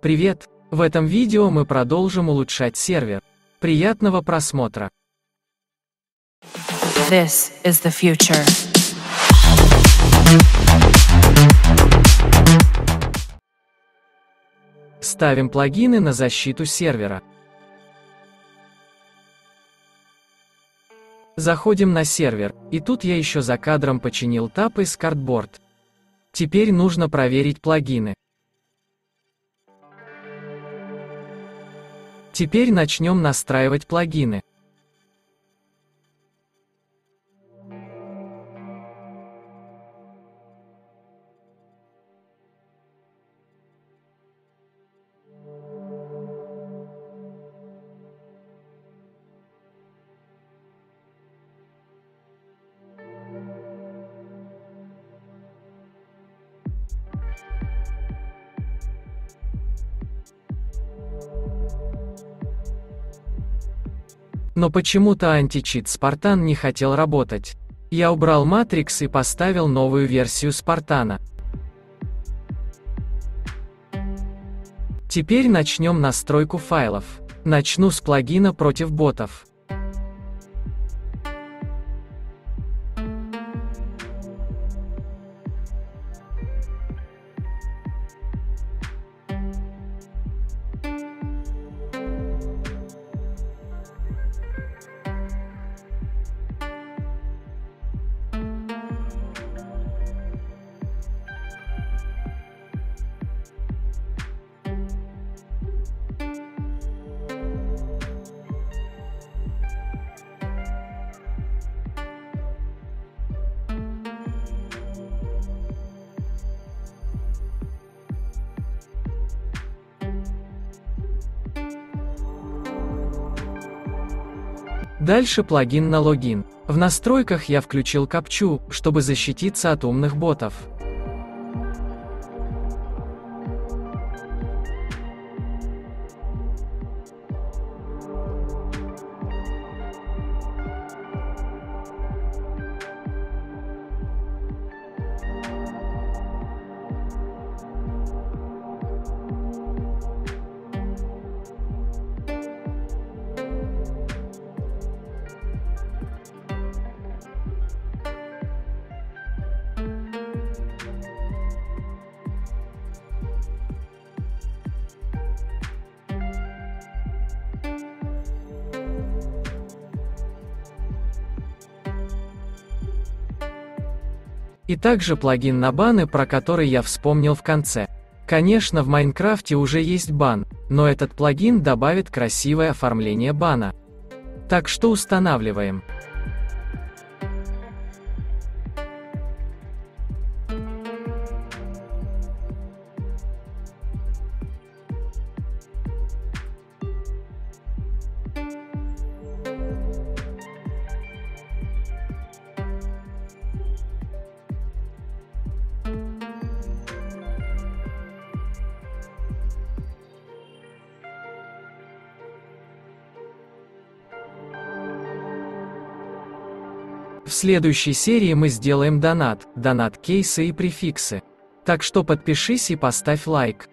Привет! В этом видео мы продолжим улучшать сервер. Приятного просмотра! This is the future. Ставим плагины на защиту сервера. Заходим на сервер, и тут я еще за кадром починил тап из Cardboard. Теперь нужно проверить плагины. Теперь начнем настраивать плагины. Но почему-то античит Spartan не хотел работать. Я убрал Matrix и поставил новую версию Spartan. Теперь начнем настройку файлов. Начну с плагина против ботов. Дальше плагин на логин. В настройках я включил капчу, чтобы защититься от умных ботов. И также плагин на баны, про который я вспомнил в конце. Конечно, в Майнкрафте уже есть бан, но этот плагин добавит красивое оформление бана. Так что устанавливаем. В следующей серии мы сделаем донат кейсы и префиксы. Так что подпишись и поставь лайк.